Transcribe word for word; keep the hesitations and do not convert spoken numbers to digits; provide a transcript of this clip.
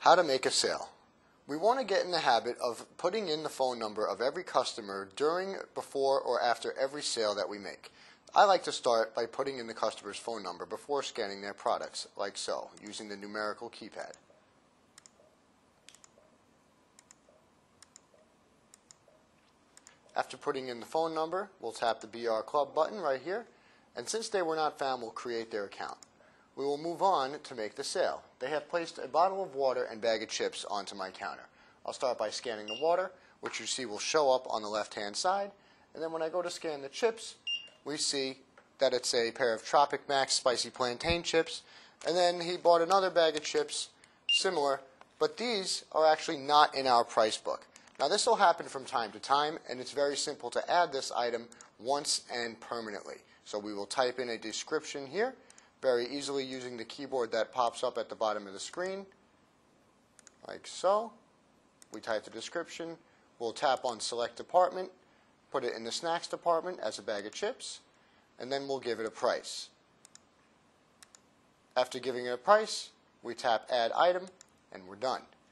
How to make a sale. We want to get in the habit of putting in the phone number of every customer during, before, or after every sale that we make. I like to start by putting in the customer's phone number before scanning their products, like so, using the numerical keypad. After putting in the phone number, we'll tap the B R Club button right here, and since they were not found, we'll create their account. We will move on to make the sale. They have placed a bottle of water and bag of chips onto my counter. I'll start by scanning the water, which you see will show up on the left-hand side, and then when I go to scan the chips, we see that it's a pair of TropicMax Spicy Plantain Chips, and then he bought another bag of chips, similar, but these are actually not in our price book. Now this will happen from time to time, and it's very simple to add this item once and permanently. So we will type in a description here, very easily using the keyboard that pops up at the bottom of the screen, like so. We type the description, we'll tap on select department, put it in the snacks department as a bag of chips, and then we'll give it a price. After giving it a price, we tap add item, and we're done.